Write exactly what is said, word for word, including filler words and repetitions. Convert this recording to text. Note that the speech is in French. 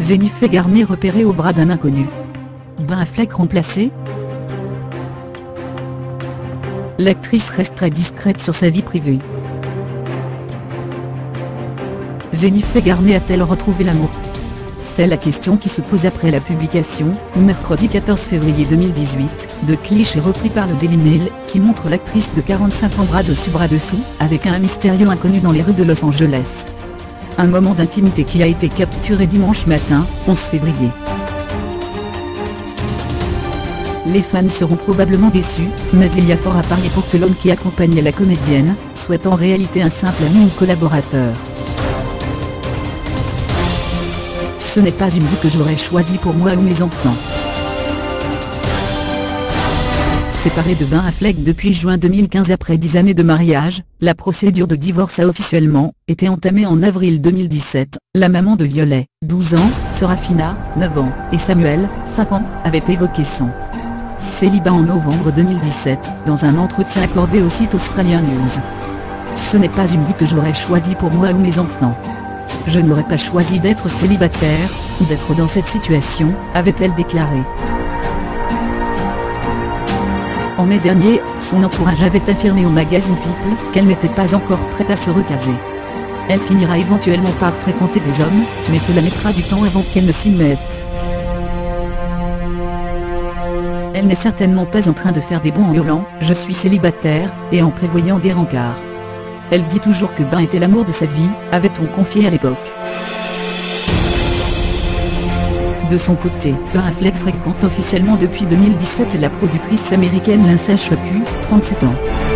Jennifer Garner repérée au bras d'un inconnu. Ben Affleck remplacé? L'actrice reste très discrète sur sa vie privée. Jennifer Garner a-t-elle retrouvé l'amour? C'est la question qui se pose après la publication, mercredi quatorze février deux mille dix-huit, de clichés repris par le Daily Mail, qui montre l'actrice de quarante-cinq ans bras dessus bras dessous, avec un mystérieux inconnu dans les rues de Los Angeles. Un moment d'intimité qui a été capturé dimanche matin, onze février. Les fans seront probablement déçus, mais il y a fort à parier pour que l'homme qui accompagnait la comédienne, soit en réalité un simple ami ou collaborateur. Ce n'est pas une vie que j'aurais choisie pour moi ou mes enfants. Séparée de Ben Affleck depuis juin deux mille quinze après dix années de mariage, la procédure de divorce a officiellement été entamée en avril deux mille dix-sept. La maman de Violet, douze ans, Serafina, neuf ans, et Samuel, cinq ans, avait évoqué son célibat en novembre deux mille dix-sept, dans un entretien accordé au site Australian News. Ce n'est pas une vie que j'aurais choisie pour moi ou mes enfants. Je n'aurais pas choisi d'être célibataire, ou d'être dans cette situation, avait-elle déclaré. En mai dernier, son entourage avait affirmé au magazine People qu'elle n'était pas encore prête à se recaser. Elle finira éventuellement par fréquenter des hommes, mais cela mettra du temps avant qu'elle ne s'y mette. Elle n'est certainement pas en train de faire des bonds en hurlant « Je suis célibataire » et en prévoyant des rencarts. Elle dit toujours que Ben était l'amour de sa vie, avait-on confié à l'époque. De son côté, Ben Affleck fréquente officiellement depuis deux mille dix-sept la productrice américaine Lyndsay Shockley, trente-sept ans.